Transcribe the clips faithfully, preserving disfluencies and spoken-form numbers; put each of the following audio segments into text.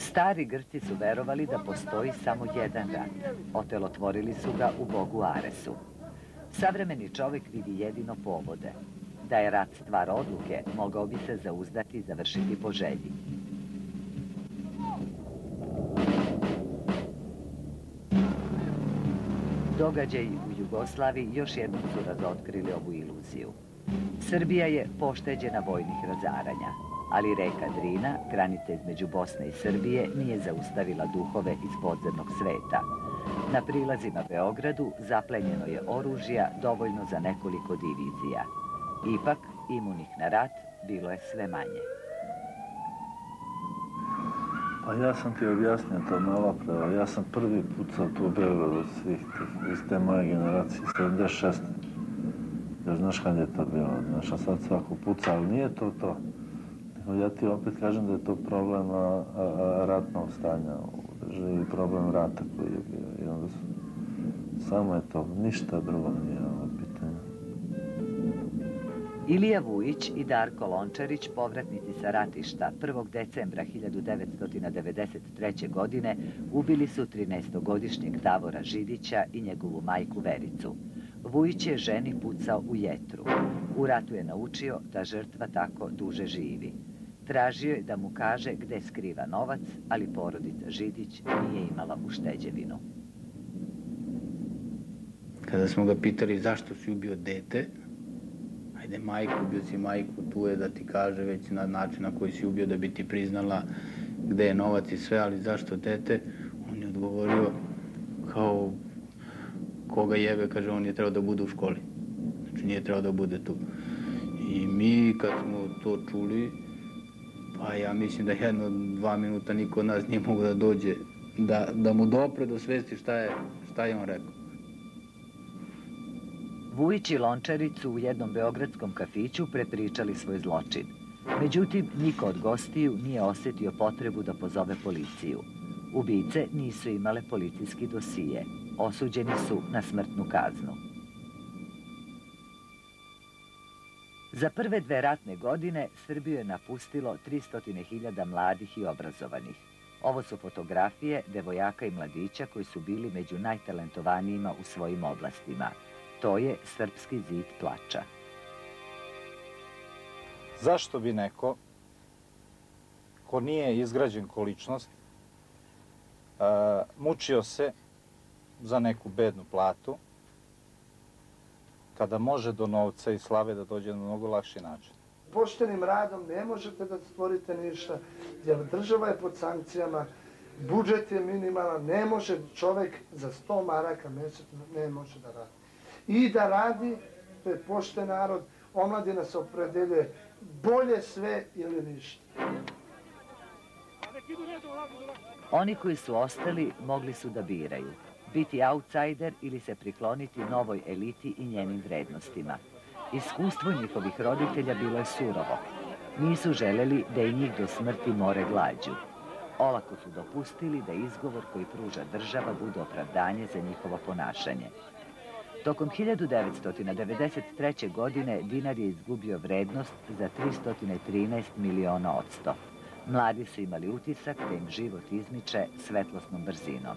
Stari Grci su verovali da postoji samo jedan rat. Otelotvorili su ga u bogu Aresu. Savremeni čovjek vidi jedino povode. Da je rat stvar odluke, mogao bi se zauzdati i završiti po želji. Događaji u Jugoslaviji još jednom su razotkrili ovu iluziju. Srbija je pošteđena vojnih razaranja, ali reka Drina, granica između Bosne i Srbije, nije zaustavila duhove iz podzemnog sveta. Na prilazima Beogradu zaplenjeno je oružja dovoljno za nekoliko divizija. Ipak, imunih na rat bilo je sve manje. Pa ja sam ti objasnio to malo pre. Ja sam prvi pucao tu u Beogradu svih tih, iz te moje generacije, sedamdeset šeste. Jer znaš kad je to bilo, znaš, a sad svako puca, ali nije to to. Ja ti opet kažem da je to problem a, a, ratnog stanja u državi, problem rata koji je bio. I onda su, samo je to, ništa drugo nije ovo pitanje. Ilija Vujić i Darko Lončarić, povratnici sa ratišta, prvog decembra hiljadu devetsto devedeset treće. godine ubili su trinaestogodišnjeg Davora Židića i njegovu majku Vericu. Vujić je ženi pucao u jetru. U ratu je naučio da žrtva tako duže živi. Tražio je da mu kaže gde skriva novac, ali porodica Židić nije imala ušteđevinu. Kada smo ga pitali zašto si ubio dete, ajde majku, ubio si majku, tu je da ti kaže već na način na koji si ubio da bi ti priznala gde je novac i sve, ali zašto dete? On je odgovorio kao koga jebe, kaže on je trebao da bude u školi. Znači nije trebao da bude tu. I mi kad smo to čuli, pa ja mislim da jedno dva minuta niko od nas nije mogo da dođe, da, da mu dopre do svesti šta je, šta je on rekao. Vujić i Lončarić su u jednom beogradskom kafiću prepričali svoj zločin. Međutim, niko od gostiju nije osjetio potrebu da pozove policiju. Ubice nisu imale policijski dosije. Osuđeni su na smrtnu kaznu. Za prve dve ratne godine Srbiju je napustilo tristo hiljada mladih i obrazovanih. Ovo su fotografije devojaka i mladića koji su bili među najtalentovanijima u svojim oblastima. To je Srpski zid plača. Zašto bi neko ko nije izgrađen ko ličnost mučio se za neku bednu platu kada može do novca i slave da dođe na mnogo lakši način? Poštenim radom ne možete da stvorite ništa, jer država je pod sankcijama, budžet je minimalan, ne može čovek za sto maraka mesečno ne može da radi. I da radi, to je pošten narod, omladina se opredeljuje bolje sve ili ništa. Oni koji su ostali mogli su da biraju. Biti outsider ili se prikloniti novoj eliti i njenim vrednostima. Iskustvo njihovih roditelja bilo je surovo. Nisu želeli da i njih do smrti more glađu. Olako su dopustili da izgovor koji pruža država bude opravdanje za njihovo ponašanje. Tokom hiljadu devetsto devedeset treće. godine dinar je izgubio vrednost za tristo trinaest miliona odsto. Mladi su imali utisak da im život izmiče svetlosnom brzinom.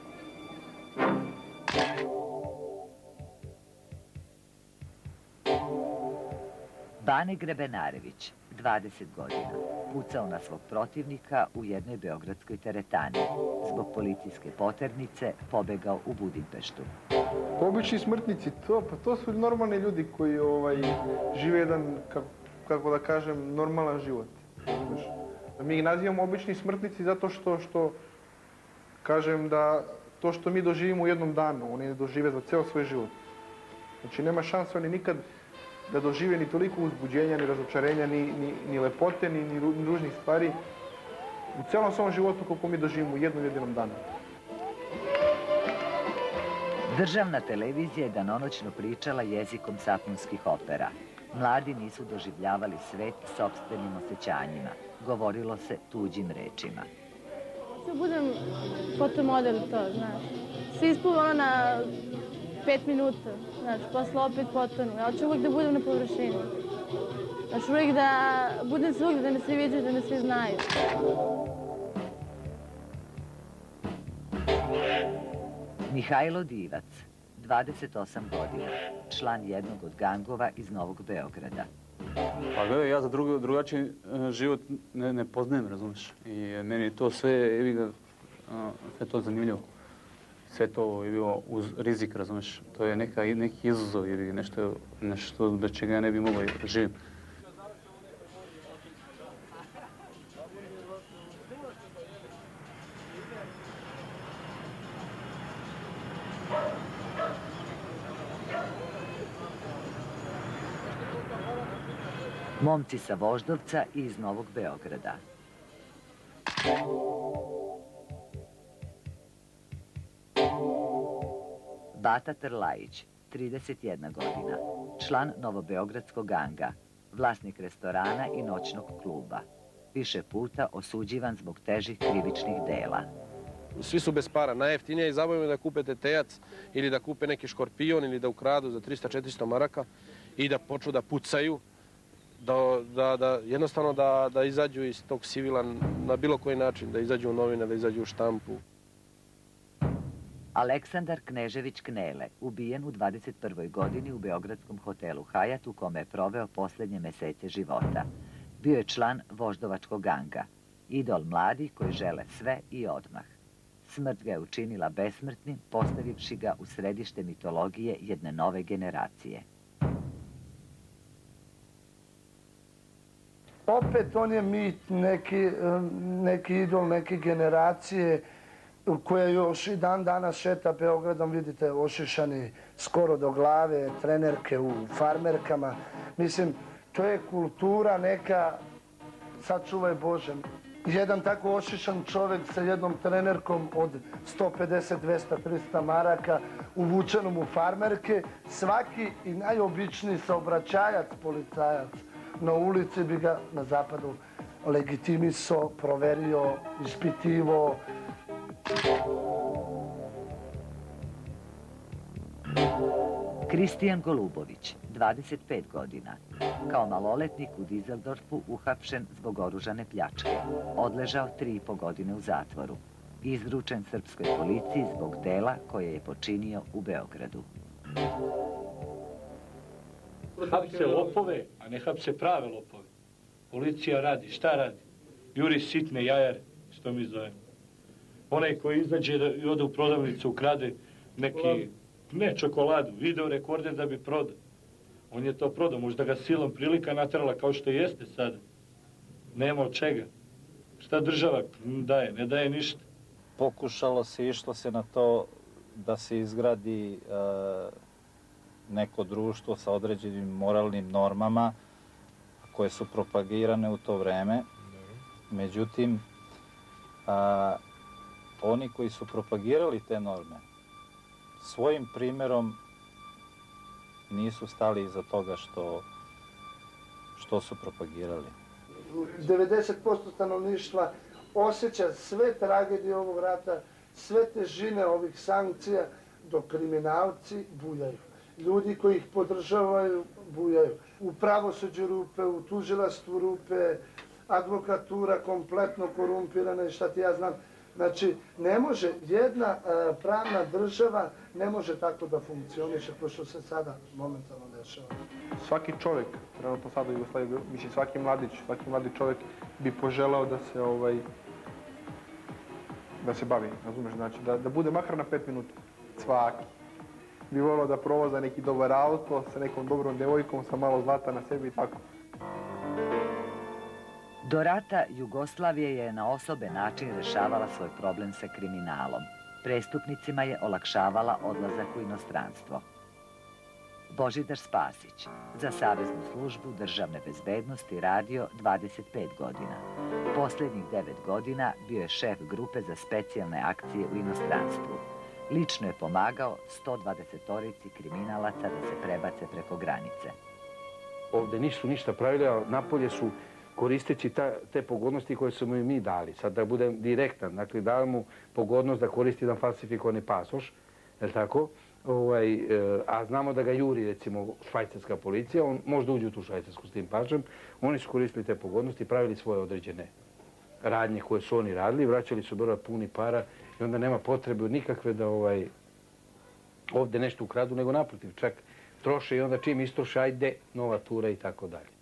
Bane Grebenarević, dvadeset godina, pucao na svog protivnika u jednoj beogradskoj teretani. Zbog policijske poternice pobegao u Budimpeštu. Obični smrtnici, to, pa to su normalni ljudi koji ovaj, žive jedan, kako, kako da kažem, normalan život. Mi ih nazivamo obični smrtnici zato što, što kažem da to što mi doživimo u jednom danu, oni ne dožive za ceo svoj život. Znači nema šanse oni nikad da dožive ni toliko uzbuđenja, ni razočarenja, ni, ni, ni lepote, ni, ni ružnih stvari u celom svom životu koliko mi doživimo u jednom jedinom danu. Državna televizija je danonoćno pričala jezikom sapunskih opera. Mladi nisu doživljavali svet sopstvenim osjećanjima. Govorilo se tuđim rečima. Da budem fotomodel to, znaš. Svi ispluvalo na pet minuta, znaš, posle opet potonu. Ja hoću uvijek da budem na površini. Znaš, uvijek da budem svugdje, da me svi viđaju, da me svi znaju. Mihajlo Divac, dvadeset osam godina, član jednog od gangova iz Novog Beograda. Pa gledaj, ja za drugačiji život ne poznajem, razumiješ. I meni je to sve, sve to zanimljivo. Sve to je bilo uz rizik, razumiješ. To je neki izazov ili nešto bez čega ja ne bi mogao živim. Momci sa Voždovca i iz Novog Beograda. Bata Trlajić, trideset jedna godina, član novobeogradskog ganga, vlasnik restorana i noćnog kluba. Više puta osuđivan zbog težih krivičnih dela. Svi su bez para. Najjeftinije je zabavljeno da kupe tetejac ili da kupe neki škorpion ili da ukradu za trista četiristo maraka i da počnu da pucaju. Da jednostavno da izađu iz tog sivila na bilo koji način, da izađu u novine, da izađu u štampu. Aleksandar Knežević Knele, ubijen u dvadeset prvoj godini u beogradskom hotelu Hajat u kome je proveo posljednje mesece života. Bio je član voždovačkog ganga, idol mladih koji žele sve i odmah. Smrt ga je učinila besmrtnim, postavivši ga u središte mitologije jedne nove generacije. Opet on je mit, neki idol, neke generacije koja još i dan danas šeta Beogradom, vidite, ošišani skoro do glave, trenerke u farmerkama. Mislim, to je kultura neka, sačuvaj Bože. Jedan tako ošišan čovjek sa jednom trenerkom od sto pedeset, dvesta, trista maraka uvučenom u farmerke, svaki i najobičniji saobraćajac, policajac na ulici bi ga na zapadu legitimisao, proverio, ispitivo. Kristijan Golubović, dvadeset pet godina, kao maloletnik u Dizeldorfu uhapšen zbog oružane pljačke. Odležao tri i po godine u zatvoru. Izručen srpskoj policiji zbog dela koje je počinio u Beogradu. Hapse lopove, a ne hapse prave lopove. Policija radi, šta radi? Juri sitne jajare, što mi zovemo. Onaj koji izađe i ode u prodavnicu, ukrade neki, ne čokoladu, video rekorder da bi prodao. On je to prodao, možda ga silom prilika natrala kao što jeste sada. Nema od čega. Šta država daje? Ne daje ništa. Pokušalo se, išlo se na to da se izgradi neko društvo sa određenim moralnim normama koje su propagirane u to vreme. Međutim, oni koji su propagirali te norme svojim primjerom nisu stali iza toga što su propagirali. devedeset posto stanovništva osjeća sve tragedije ovog rata, sve težine ovih sankcija, dok kriminalci bujaju. Ljudi koji ih podržavaju bujaju. U pravosuđu rupe, u tužilaštvu rupe, advokatura kompletno korumpirana i šta ti ja znam. Znači, ne može, jedna pravna država ne može tako da funkcioniše kao što se sada momentalno dešava. Svaki čovjek, trenutno sada u Jugoslaviji, mislim svaki mladić, svaki mladi čovjek bi poželao da se ovaj, da se bavi, razumeš, znači da bude makar na pet minuta. Svaki. Bi volio da provoza neki dobar auto sa nekom dobrom devojkom, sa malo zlata na sebi i tako. Do rata Jugoslavija je na osoben način rešavala svoj problem sa kriminalom. Prestupnicima je olakšavala odlazak u inostranstvo. Božidar Spasić, za Saveznu službu državne bezbednosti radio dvadeset pet godina. Posljednjih devet godina bio je šef grupe za specijalne akcije u inostranstvu. Lično je pomagao sto dvadesetorici kriminalaca da se prebace preko granice. Ovde nisu ništa pravili, a napolje su koristeći te pogodnosti koje smo i mi dali. Sad da budem direktan, dakle dali mu pogodnost da koristi jedan falsifikovani pasoš, je li tako? A znamo da ga juri, recimo, švajcarska policija, on možda uđe u tu švajcarsku s tim pasošem, oni su koristili te pogodnosti, pravili svoje određene radnje koje su oni radili, vraćali su broj puni para i onda nema potrebe nikakve da ovde nešto ukradu, nego naprotiv, čak troše i onda čim istroše, ajde, nova tura i tako dalje.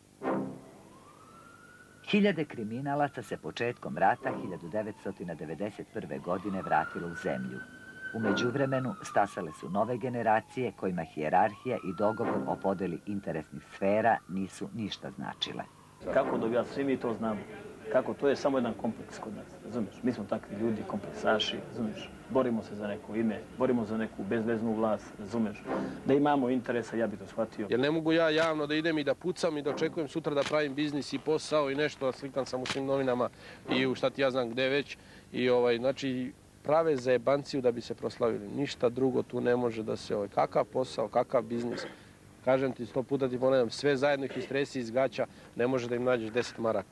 Hiljade kriminalaca se početkom rata hiljadu devetsto devedeset prve. godine vratilo u zemlju. U međuvremenu stasale su nove generacije kojima hijerarhija i dogovor o podeli interesnih sfera nisu ništa značile. Kako dobijati, svi mi to znamo. Kako, to je samo jedan kompleks kod nas, razumiješ? Mi smo takvi ljudi, kompleksaši, razumiješ? Borimo se za neko ime, borimo za neku bezveznu vlast, razumiješ? Da imamo interesa, ja bi to shvatio. Jer ne mogu ja javno da idem i da pucam i da očekujem sutra da pravim biznis i posao i nešto, slikan sam u svim novinama i u šta ti ja znam gde već. I ovaj, znači, prave zajebanciju da bi se proslavili. Ništa drugo tu ne može da se, ovaj, kakav posao, kakav biznis. Kažem ti, sto puta ti ponavljam, sve zajedno ih istresi iz gaća, ne može da im nađeš deset maraka.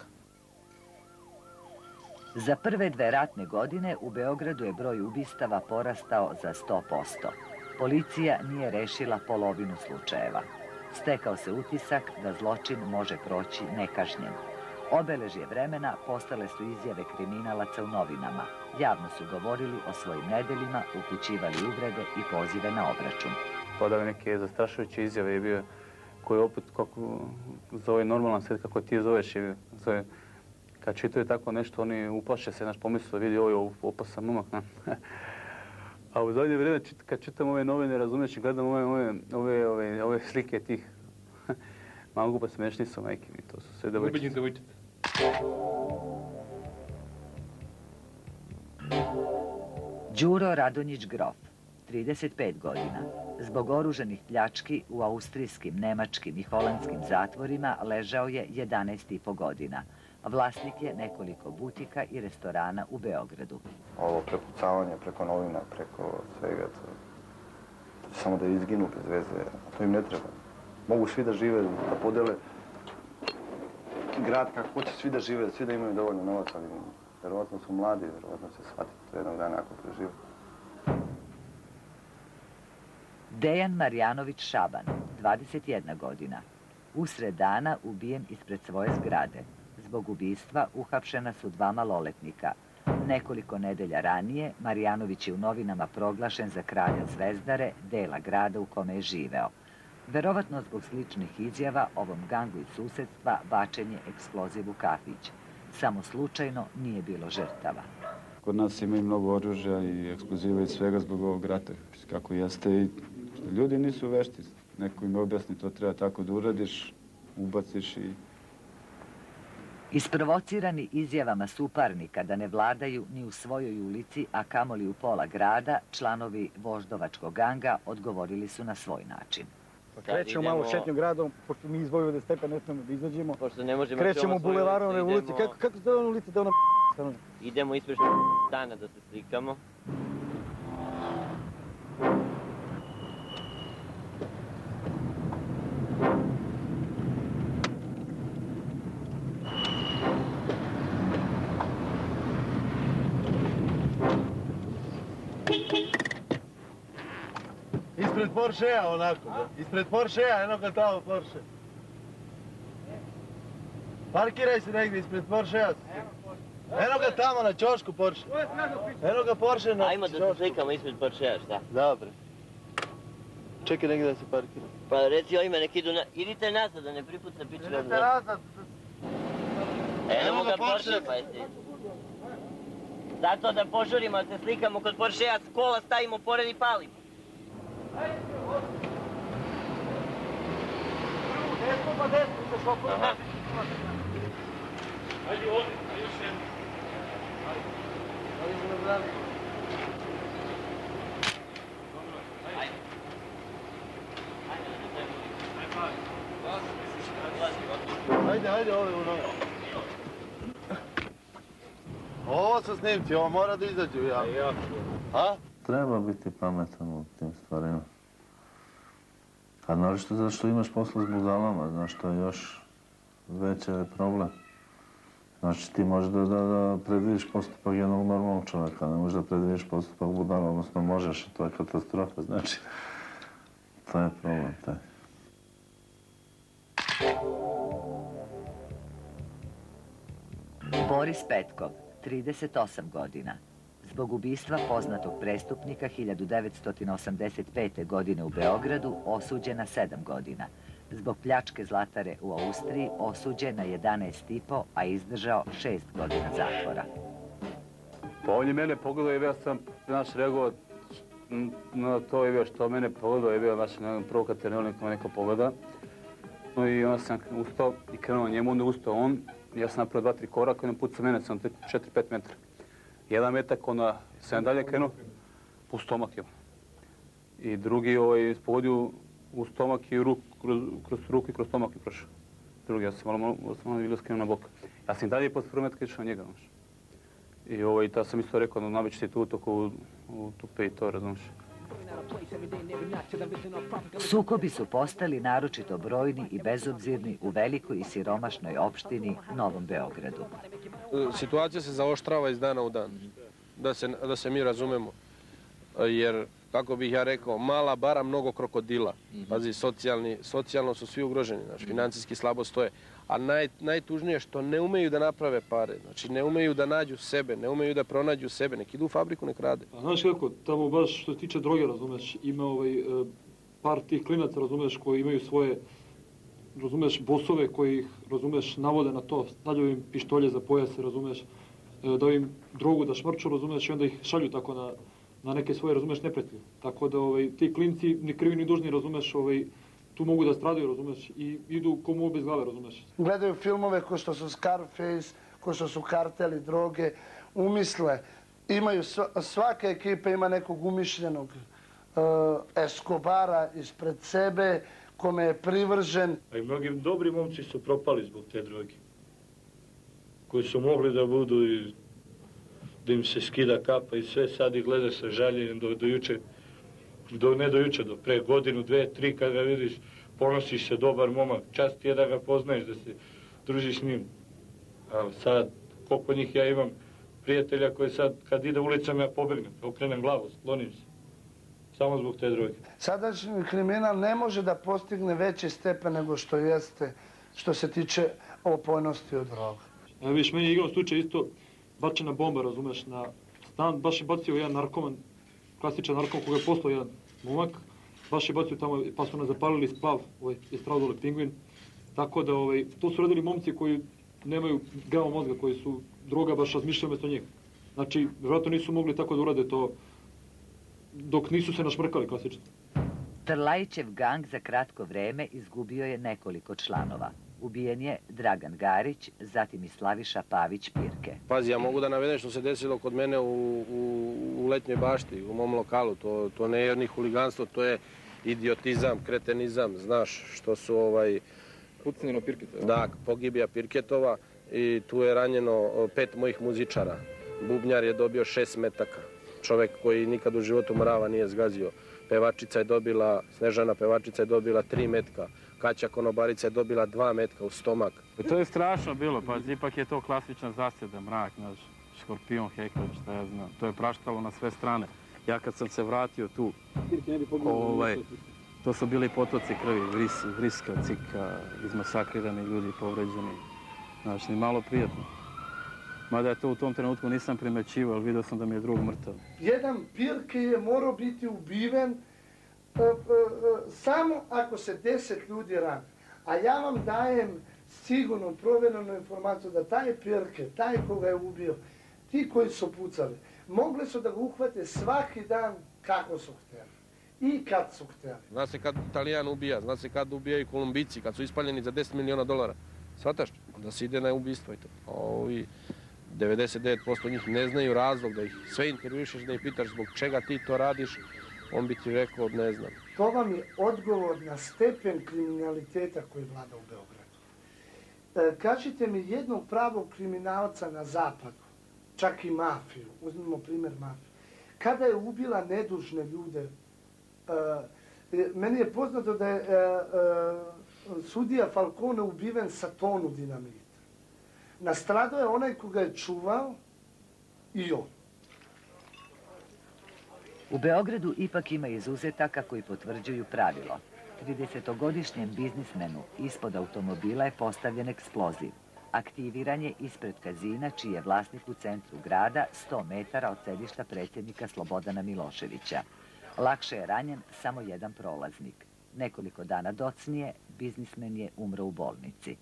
Za prve dve ratne godine u Beogradu je broj ubistava porastao za sto posto. Policija nije rešila polovinu slučajeva. Stekao se utisak da zločin može proći nekažnjen. Obeležje vremena postale su izjave kriminalaca u novinama. Javno su govorili o svojim nedeljima, upućivali uvrede i pozive na obračun. Podao neke zastrašujuće izjave je bio, koji opet kako zove normalan svijet, kako ti zoveš, je, zove, kad čitaju tako nešto, oni uplaše se, naš pomisli, vidi ovo je opasan momak. A u zadnje vrijeme, kad čitam ove novine, razumiješ i gledam ove, ove, ove, ove, ove slike tih, mogu pa smešni su, majke mi, to su sve devojčice. Đuro Radonjić Grof, trideset pet godina. Zbog oružanih pljački u austrijskim, nemačkim i holandskim zatvorima ležao je jedanaest i po godina. Vlasnik je nekoliko butika i restorana u Beogradu. Ovo prepucavanje preko novina, preko svega, to, to samo da izginu bez veze, a to im ne treba. Mogu svi da žive, da podele grad kako hoće, svi da žive, svi da imaju dovoljno novaca, ali verovatno su mladi, verovatno će shvatiti to jednog dana ako prežive. Dejan Marjanović Šaban, dvadeset jedna godina. Usred dana ubijen ispred svoje zgrade. Zbog ubistva uhapšena su dva maloletnika. Nekoliko nedelja ranije Marjanović je u novinama proglašen za kralja Zvezdare, dela grada u kome je živeo. Verovatno zbog sličnih izjava ovom gangu iz susedstva bačen je eksploziv u kafić. Samo slučajno nije bilo žrtava. Kod nas ima i mnogo oružja i eksploziva i svega zbog ovog rata, kako jeste. I ljudi nisu vešti. Neko im objasni, to treba tako da uradiš, ubaciš i... Isprovocirani izjavama suparnika da ne vladaju ni u svojoj ulici, a kamoli u pola grada, članovi voždovačkog ganga odgovorili su na svoj način. Krećemo malo šetnju gradom, pošto mi iz Vojvode stepe ne smemo da izađemo. Krećemo bulevarom revolucije. Kako se zove ono ulica da ono p***? Idemo ispred dana da se slikamo. Ispred Porschea onako, ispred Porschea, eno ga tamo Porsche. Parkiraj se negdje ispred Porschea. Eno ga tamo na ćošku Porsche. Eno ga Porsche na ćošku. Ajmo da se slikamo ispred Porschea, šta? Dobre. Čekaj negdje da se parkira. Pa reci ovima nek idu na... Idite nazad da ne pripuca pička. Idite nazad. Eno ga Porsche, pa jeste. Zato da požurimo, da se slikamo kod Porschea, kola stavimo pored i palimo. Desno pa desno, sa šokom. Ajde ovdje, ajde još jedno. Ajde se nabrali. Ajde, ajde ovdje u nogu. Ovo su snimci, ovo mora da izađu u javno. A? Treba biti pametan u tim stvarima. A naročito zato što imaš posla s budalama, znaš, to je još veći problem. Znači ti možeš da, da, da predvidiš postupak jednog normalnog čovjeka, ne možeš da predvidiš postupak budala, odnosno možeš, to je katastrofa, znači. To je problem, taj. Boris Petkov, trideset osam godina. zbog ubistva poznatog prestupnika hiljadu devetsto osamdeset pete. godine u Beogradu osuđen na sedam godina. Zbog pljačke zlatare u Austriji osuđen na jedanaest i po, a izdržao šest godina zatvora. Pa on je mene pogledao i ja sam, znaš, reagovao na to je bio što mene pogledao je bio, znaš, provokativno neko neko pogleda. No i onda sam ustao i krenuo njemu, onda ustao on. Ja sam napravio dva, tri koraka i on pucao mene, sam četiri, pet metra. Jedan metak, onda sam dalje krenuo u stomak je. I drugi ovaj, pogodio u stomak i ruk, kroz, kroz ruku i kroz stomak je prošao. Drugi, ja sam malo, malo, malo bilo skrenuo na bok. Ja sam dalje posle prvog metka išao na njega, znaš. I ovaj, ta sam isto rekao, no, nabići ti tu utoku u, u tupe i to, razumiješ. Sukobi su postali naročito brojni i bezobzirni u velikoj i siromašnoj opštini Novom Beogradu. Situacija se zaoštrava iz dana u dan, da se, da se mi razumemo. Jer, kako bih ja rekao, mala bara, mnogo krokodila. Pazi, socijalni, socijalno su svi ugroženi, znači, financijski slabo stoje. A naj, najtužnije što ne umeju da naprave pare, znači ne umeju da nađu sebe, ne umeju da pronađu sebe, nek idu u fabriku, nek rade. A znaš kako, tamo baš što se tiče droge, razumeš, ima ovaj, par tih klinaca, razumeš, koji imaju svoje, razumeš, bosove koji ih, razumeš, navode na to, stavljaju im pištolje za pojase, razumeš, daju im drogu da šmrču, razumeš, i onda ih šalju tako na, na neke svoje, razumeš, neprijatelje. Tako da ovaj, ti klinci ni krivi ni dužni, razumeš, ovaj, tu mogu da stradaju, razumeš, i idu komu bez glave, razumeš. Gledaju filmove ko što su Scarface, ko što su Karteli, droge, umisle. Imaju, svaka ekipa ima nekog umišljenog uh, Escobara ispred sebe, kome je privržen. A i mnogi dobri momci su propali zbog te droge. Koji su mogli da budu i da im se skida kapa i sve, sad ih gleda sa žaljenjem do, do juče. Do, ne do juče, do pre godinu, dve, tri, kad ga vidiš, ponosiš se dobar momak, čast je da ga poznaješ, da se družiš s njim. A sad, koliko njih ja imam prijatelja koji sad, kad ide ulicom, ja pobegnem, okrenem glavu, sklonim se. Samo zbog te droge. Sadašnji kriminal ne može da postigne veći stepen nego što jeste, što se tiče opojnosti od droga. Evo viš, meni je igrao slučaj isto bačena bomba, razumeš, na stan, baš je bacio jedan narkoman, klasičan narkom koga je poslao jedan momak, baš je bacio tamo, pa su nas zapalili spav, ovaj, je strao dole pingvin. Tako da, ovaj, to su radili momci koji nemaju grama mozga, koji su droga baš razmišljaju umjesto njih. Znači, vjerojatno nisu mogli tako da urade to dok nisu se našmrkali klasično. Trlajićev gang za kratko vreme izgubio je nekoliko članova. Ubijen je Dragan Garić, zatim i Slaviša Pavić Pirke. Pazi, ja mogu da navedem što se desilo kod mene u, u, u letnjoj bašti, u mom lokalu. To, to ne je ni huliganstvo, to je idiotizam, kretenizam, znaš, što su ovaj... Pucnjeno Pirketova. Da, pogibija Pirketova i tu je ranjeno pet mojih muzičara. Bubnjar je dobio šest metaka. Čovek koji nikad u životu mrava nije zgazio. Pevačica je dobila, Snežana pevačica je dobila tri metka. Kaća konobarica je dobila dva metka u stomak. To je strašno bilo, pa ipak je to klasična zasjeda, mrak, znaš, škorpion, hekla, šta ja znam. To je praštalo na sve strane. Ja kad sam se vratio tu, ovaj, to su bili potoci krvi, vris, vriska, cika, izmasakrirani ljudi, povređeni. Znači, ni malo prijatno. Mada je to u tom trenutku nisam primećivao, ali vidio sam da mi je drug mrtav. Jedan Pirke je morao biti ubiven uh, uh, uh, samo ako se deset ljudi rani. A ja vam dajem sigurno provjerenu informaciju da taj Pirke, taj koga je ubio, ti koji su pucali, mogli su da ga uhvate svaki dan kako su htjeli. I kad su htjeli. Zna se kad Italijan ubija, zna se kad ubijaju Kolumbici, kad su ispaljeni za deset miliona dolara. Svataš? Da se ide na ubistvo i to. Ovi devedeset devet posto njih ne znaju razlog da ih sve intervjušeš, da ih pitaš zbog čega ti to radiš, on bi ti rekao ne znam. To vam je odgovor na stepen kriminaliteta koji vlada u Beogradu. E, kažite mi jednog pravog kriminalca na zapadu, čak i mafiju, uzmimo primjer mafiju, kada je ubila nedužne ljude, e, meni je poznato da je e, e, sudija Falcone ubiven sa tonu dinamita. Nastradao je onaj koga je čuvao i on. U Beogradu ipak ima izuzetaka koji potvrđuju pravilo. tridesetogodišnjem biznismenu ispod automobila je postavljen eksploziv, Aktiviran je ispred kazina, čiji je vlasnik u centru grada, sto metara od sedišta predsjednika Slobodana Miloševića. Lakše je ranjen samo jedan prolaznik. Nekoliko dana docnije, biznismen je umro u bolnici.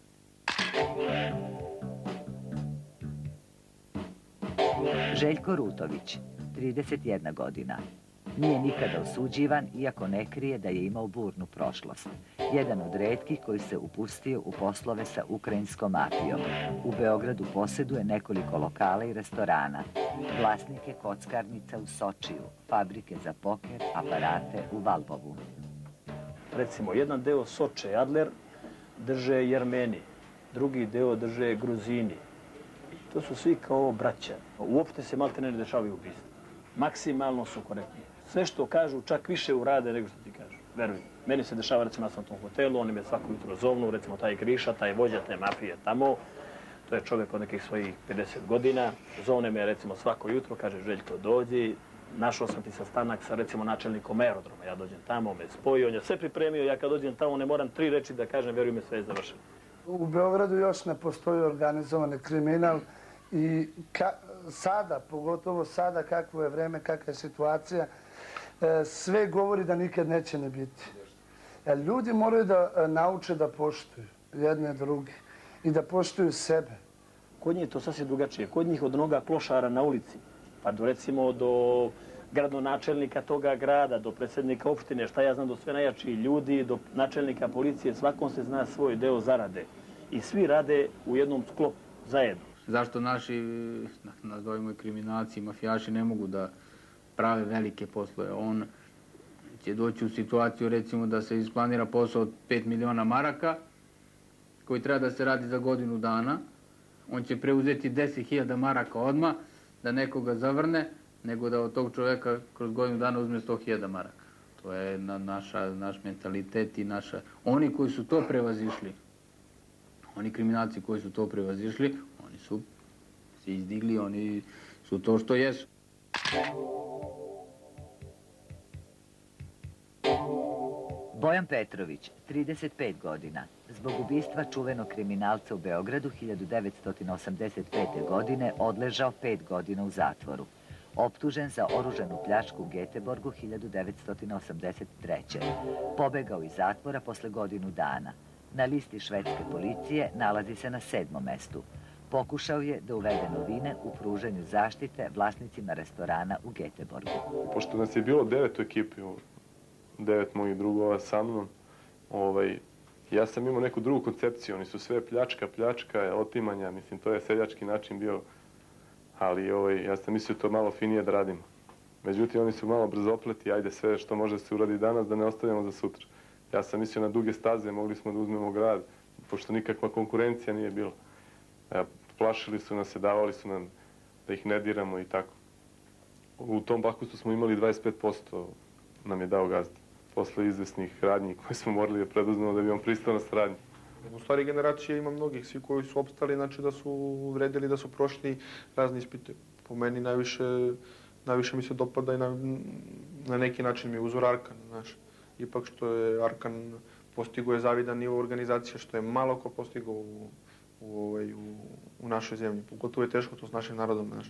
Željko Rutović, trideset jedna godina. Nije nikada osuđivan, iako ne krije da je imao burnu prošlost. Jedan od retkih koji se upustio u poslove sa ukrajinskom mafijom. U Beogradu posjeduje nekoliko lokala i restorana. Vlasnik je kockarnica u Sočiju, fabrike za poker, aparate u Valbovu. Recimo, jedan deo Soče, Adler, drže Jermeni, drugi deo drže Gruzini. To su svi kao braća. Uopšte se malte ne dešavaju ubistva. Maksimalno su korektni. Sve što kažu, čak više urade nego što ti kažu. Veruj. Meni se dešava, recimo, ja sam u tom hotelu, oni me svako jutro zovnu, recimo, taj Griša, taj vođa te mafije tamo. To je čovjek od nekih svojih pedeset godina. Zovne me, recimo, svako jutro, kaže, Željko, dođi. Našao sam ti sastanak sa, recimo, načelnikom aerodroma. Ja dođem tamo, on me spoji, on je sve pripremio. Ja kad dođem tamo ne moram tri reči da kažem, veruj me, sve je završeno. U Beogradu još ne postoji organizovani kriminal i sada, pogotovo sada, kakvo je vreme, kakva je situacija, sve govori da nikad neće ne biti. Ljudi moraju da nauče da poštuju jedne druge i da poštuju sebe. Kod njih je to sasvim drugačije. Kod njih od onoga klošara na ulici, pa do, recimo do gradonačelnika toga grada, do predsjednika opštine, šta ja znam, do sve najjačiji ljudi, do načelnika policije, svakom se zna svoj deo zarade. I svi rade u jednom sklopu, zajedno. Zašto naši, nazovimo i kriminalci, mafijaši ne mogu da prave velike poslove? On će doći u situaciju, recimo, da se isplanira posao od pet miliona maraka, koji treba da se radi za godinu dana. On će preuzeti deset hiljada maraka odmah, da nekoga zavrne, nego da od tog čoveka kroz godinu dana uzme sto hiljada maraka. To je naša, naš mentalitet i naša... Oni koji su to prevazišli, oni kriminalci koji su to prevazišli, oni su se izdigli, oni su to što jesu. Bojan Petrović, trideset pet godina, zbog ubistva čuvenog kriminalca u Beogradu hiljadu devetsto osamdeset pete. godine odležao pet godina u zatvoru. Optužen za oružanu pljačku u Geteborgu hiljadu devetsto osamdeset treće. Pobegao iz zatvora posle godinu dana. Na listi švedske policije nalazi se na sedmom mestu. Pokušao je da uvede novine u pružanju zaštite vlasnicima restorana u Geteborgu. Pošto nas je bilo devet u ekipi, devet mojih drugova sa mnom, ovaj, ja sam imao neku drugu koncepciju. Oni su sve pljačka, pljačka, otimanja, mislim, to je seljački način bio, ali ovaj, ja sam mislio to malo finije da radimo. Međutim, oni su malo brzopleti, ajde sve što može se uradi danas da ne ostavljamo za sutra. Ja sam mislio na duge staze, mogli smo da uzmemo grad, pošto nikakva konkurencija nije bila. Plašili su nas, davali su nam da ih ne diramo i tako. U tom Bakustu smo imali dvadeset pet posto nam je dao gazda. Posle izvesnih radnji koje smo morali da preduzmemo da bi on pristao na saradnju. U stvari generacije ima mnogih, svi koji su opstali, znači da su vredili, da su prošli razni ispite. Po meni najviše, najviše mi se dopada i na, na neki način mi je uzor Arkan, znaš. Ipak što je Arkan postigo je zavidan nivo organizacije, što je malo ko postigo u, u, u, u našoj zemlji. Pogotovo je teško to s našim narodom, znaš.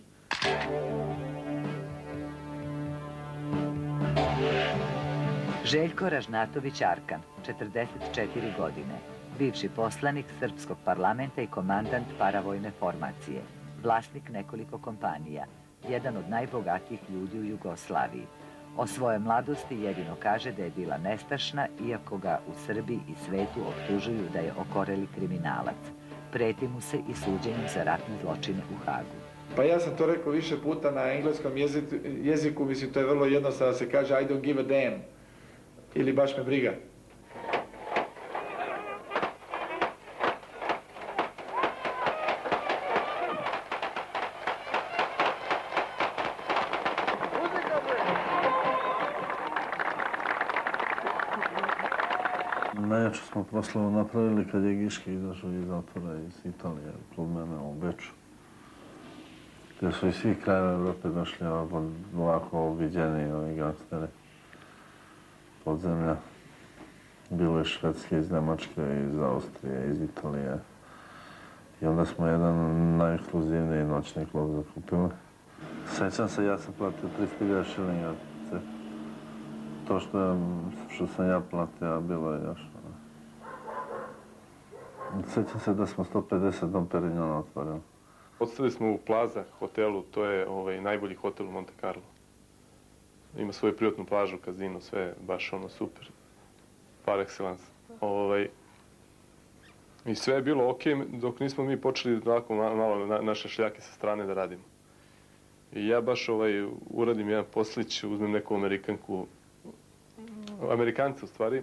Željko Ražnatović Arkan, četrdeset četiri godine, bivši poslanik Srpskog parlamenta i komandant paravojne formacije, vlasnik nekoliko kompanija, jedan od najbogatijih ljudi u Jugoslaviji. O svojoj mladosti jedino kaže da je bila nestašna, iako ga u Srbiji i svetu optužuju da je okoreli kriminalac. Preti mu se i suđenjem za ratne zločine u Hagu. Pa ja sam to rekao više puta na engleskom jeziku, jeziku mislim, to je vrlo jednostavno da se kaže I don't give a damn. Ili baš me briga. Najjače smo proslavu napravili kad je Giške izašao iz zatvora iz Italije, kod mene u Beču. Gdje su iz svih krajeva Evrope došli ovako obiđeni ovi gangsteri. Podzemlja. Bilo je Švedske, iz Nemačke, iz Austrije, iz Italije. I onda smo jedan najekskluzivniji noćni klub zakupili. Sećam se, ja sam platio tristo hiljada šilinga. To što, je, što sam ja platio, bilo je još. Sećam se da smo sto pedeset Dom Perignona otvorili. Odstali smo u Plaza hotelu, to je ovaj, najbolji hotel u Monte Carlo. Ima svoju privatnu plažu, kazino, sve baš ono super. Par excellence. Ovaj, I sve je bilo okej, dok nismo mi počeli onako malo na, naše šljake sa strane da radimo. I ja baš ovaj, uradim jedan poslić, uzmem neku Amerikanku, Amerikanca u stvari,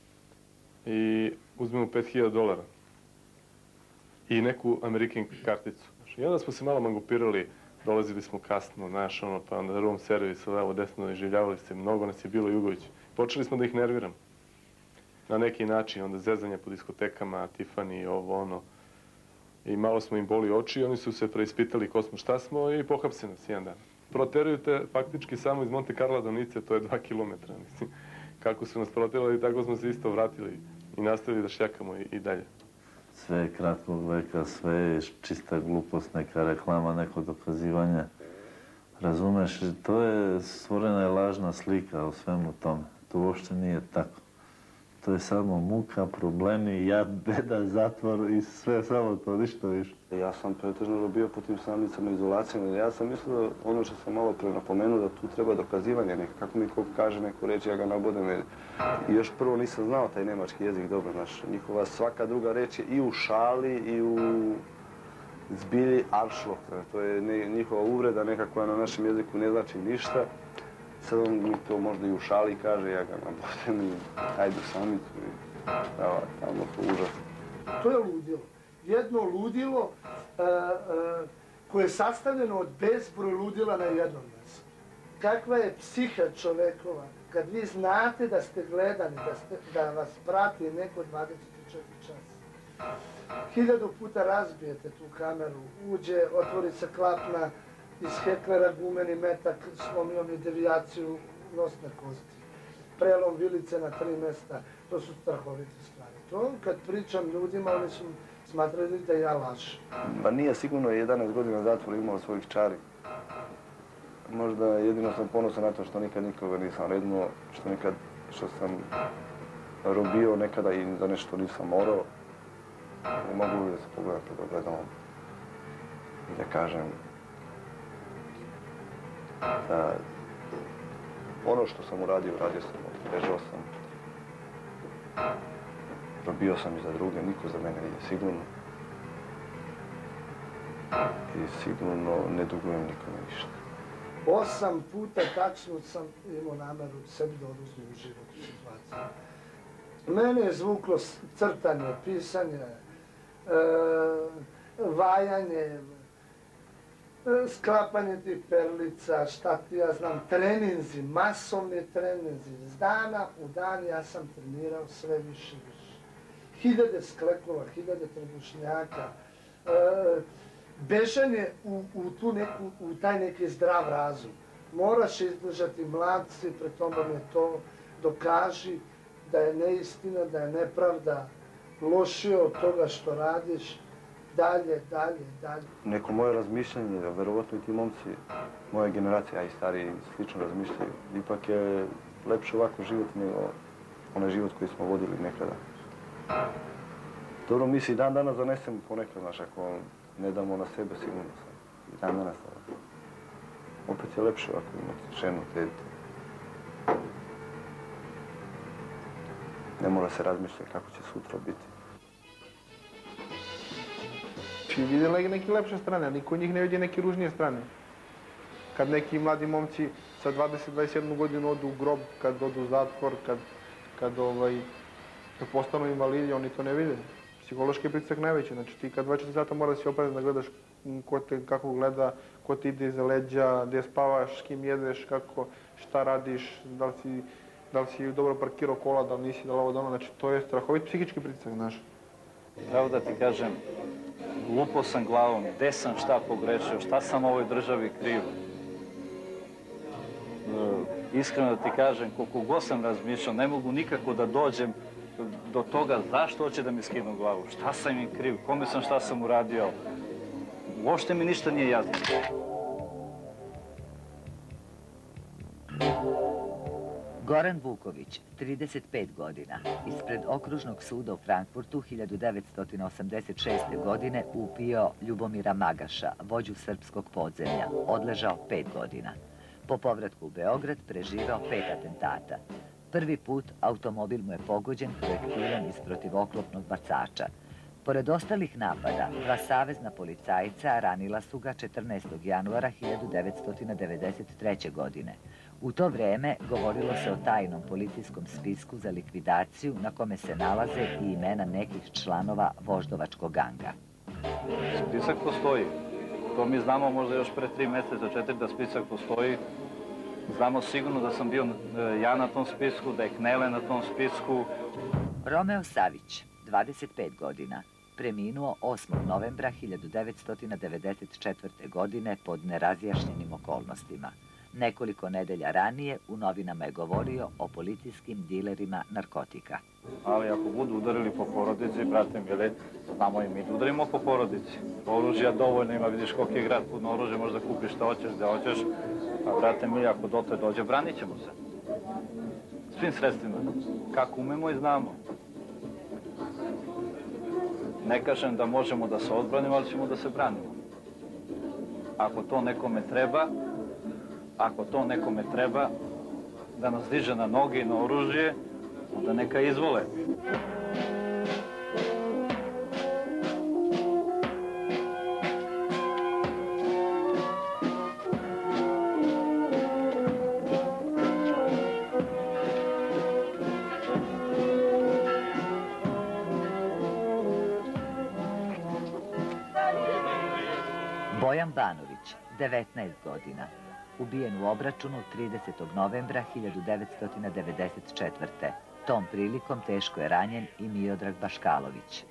i uzmem pet hiljada dolara. I neku American karticu. I onda smo se malo mangupirali, dolazili smo kasno, znaš, ono, pa onda room servis, levo, desno, iživljavali se, mnogo nas je bilo Jugović. Počeli smo da ih nerviramo. Na neki način, onda zezanje po diskotekama, Tiffany, ovo, ono. I malo smo im boli oči i oni su se preispitali ko smo, šta smo i pohapse nas jedan dan. Proteruju te faktički samo iz Monte Carla do Nice, to je dva kilometra, mislim. Kako su nas proterali, tako smo se isto vratili i nastavili da šljakamo i, i dalje. Sve je kratkog veka, sve je čista glupost, neka reklama, neko dokazivanje. Razumeš, to je stvorena je lažna slika o svemu tome. To uopšte nije tako. To je samo muka, problemi, jad, beda, zatvor i sve samo to, ništa više. Ja sam pretežno bio po tim samnicama izolacijama. Ja sam mislio da ono što sam malo pre napomenuo, da tu treba dokazivanje neka. Kako mi ko kaže neku reč, ja ga nabodem. I još prvo nisam znao taj nemački jezik dobro. Znaš, njihova svaka druga reč je i u šali i u zbilji aršloh. To je ne, njihova uvreda neka koja na našem jeziku ne znači ništa. Sad on mi to možda i u šali kaže, ja ga nabodem i ajde u samicu. I da, tamo to užasno. To je ludilo. Jedno ludilo uh, uh, koje je sastavljeno od bezbroj ludila na jednom mjestu. Kakva je psiha čovekova kad vi znate da ste gledani, da, ste, da vas prati neko dvadeset četiri časa. Hiljadu puta razbijete tu kameru, uđe, otvori se klapna, iz heklera gumeni metak, slomio mi devijaciju nosne kosti. Prelom vilice na tri mjesta, to su strahovite stvari. To kad pričam ljudima, oni su smatrali da ja lažem. Ma nije sigurno jedanaest godina zatvora imao svojih čari. Možda jedino sam ponosan na to što nikad nikoga nisam rednuo, što nikad, što sam robio nekada i za nešto nisam morao. Ne mogu da se pogledam pred ogledalom i da kažem da ono što sam uradio, uradio sam, ležao sam. Robio sam i za druge, niko za mene nije sigurno. I sigurno ne dugujem nikome ništa. Osam puta tačno sam imao nameru sebi da oduzmem u život u situaciji. Mene je zvuklo crtanje, pisanje, e, vajanje, e, sklapanje tih perlica, šta ti ja znam, treninzi, masovni treninzi. Z dana u dan ja sam trenirao sve više i više. Hiljade sklekova, hiljade trbušnjaka, e, bežanje u, u, tu neku, u taj neki zdrav razum. Moraš izdržati mladci, pred tobom je to, dokaži da je neistina, da je nepravda, lošije od toga što radiš, dalje, dalje, dalje. Neko moje razmišljanje, verovatno i ti momci, moja generacija, a i stariji, slično razmišljaju. Ipak je lepše ovako život nego onaj život koji smo vodili nekada. Dobro, mi se i dan danas zanesemo ponekad, znaš, ako ne damo na sebe, sigurno sam. I dan danas. Opet je lepše ovako imati ženu, dete. Ne mora se razmišljati kako će sutra biti. I vidjela neke lepše strane, a niko od njih ne vidi neke ružnije strane. Kad neki mladi momci sa dvadeset dvadeset jednu godinu odu u grob, kad odu u zatvor, kad, kad, ovaj, kad postanu invalidi, oni to ne vide. Psihološki je pritisak najveći, znači ti kad dvadeset četiri sata mora da si oprezan da gledaš ko te, kako gleda, ko ti ide iza leđa, gdje spavaš, s kim jedeš, kako, šta radiš, da li si, da li si dobro parkirao kola, da li nisi, da li ovo doma, znači to je strahovit psihički pritisak, znaš. Pravo da ti kažem, lupo sam glavom, gde sam šta pogrešio, šta sam ovoj državi krivo. Iskreno da ti kažem, koliko god sam razmišljao, ne mogu nikako da dođem do toga zašto hoće da mi skinu glavu, šta sam im kriv, kome sam šta sam uradio. Uopšte mi ništa nije jasno. Goran Vuković, trideset pet godina, ispred okružnog suda u Frankfurtu hiljadu devetsto osamdeset šeste. godine ubio Ljubomira Magaša, vođu srpskog podzemlja, odležao pet godina. Po povratku u Beograd preživao pet atentata. Prvi put automobil mu je pogođen projektilom iz protivoklopnog bacača. Pored ostalih napada, dva savezna policajca ranila su ga četrnaestog januara hiljadu devetsto devedeset treće. godine. U to vreme govorilo se o tajnom policijskom spisku za likvidaciju na kome se nalaze i imena nekih članova voždovačkog ganga. Spisak postoji. To mi znamo možda još pre tri meseca, četiri da spisak postoji. Znamo sigurno da sam bio ja na tom spisku, da je Knele na tom spisku. Romeo Savić, dvadeset pet godina, preminuo osmog novembra hiljadu devetsto devedeset četvrte. godine pod nerazjašnjenim okolnostima. Nekoliko nedelja ranije u novinama je govorio o policijskim dilerima narkotika. Ali ako budu udarili po porodici, brate mili, znamo i mi da udarimo po porodici. Oružja dovoljno ima, vidiš koliko je grad putno oružje, možda kupiš šta hoćeš, da hoćeš. A brate mili, ako dotle dođe, branit ćemo se. Svim sredstvima. Kako umemo i znamo. Ne kažem da možemo da se odbranimo, ali ćemo da se branimo. Ako to nekome treba, Ako to nekome treba da nas diže na noge i na oružje, onda neka izvole. Bojan Banović, devetnaest godina. Ubijen u obračunu tridesetog novembra hiljadu devetsto devedeset četvrte. Tom prilikom teško je ranjen i Miodrag Baškalović.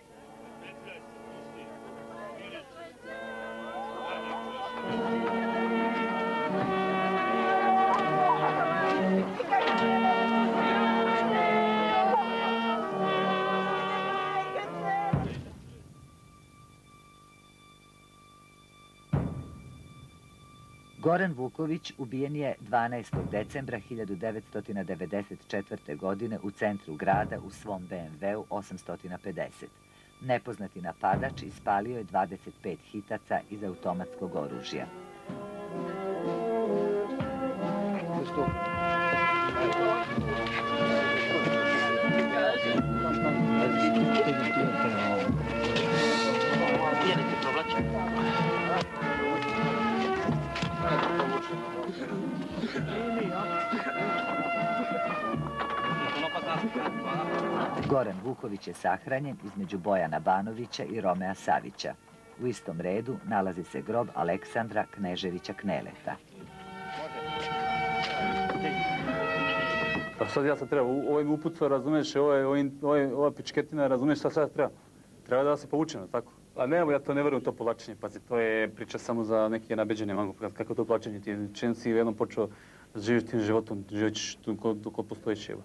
Goran Vuković ubijen je dvanaestog decembra hiljadu devetsto devedeset četvrte. godine u centru grada u svom be em veu osamsto pedeset. Nepoznati napadač ispalio je dvadeset pet hitaca iz automatskog oružja. Goran Vuković je sahranjen između Bojana Banovića i Romea Savića. U istom redu nalazi se grob Aleksandra Kneževića Kneleta. Pa sad ja sad treba, ovo je uputstvo, razumiješ, ova pičketina, razumiješ šta sad treba? Treba da se povučemo, tako? A ne, ja to ne verujem to povlačenje, pazi, to je priča samo za neke nabeđene, mango, kako to povlačenje ti je, čim si jednom počeo da živiš tim životom, živit ćeš dok postojiš, evo.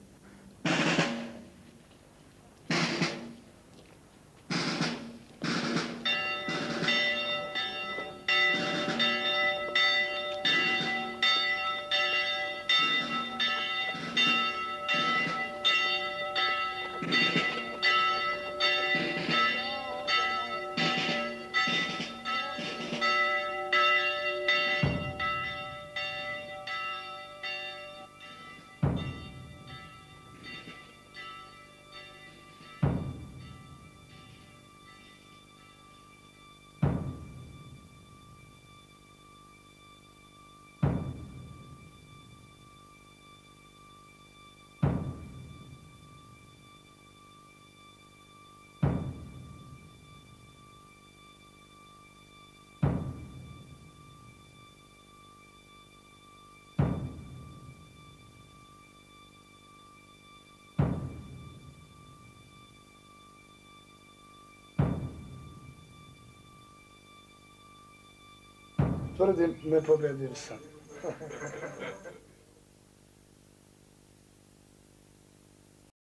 Tvrdim, ne pobedim sam.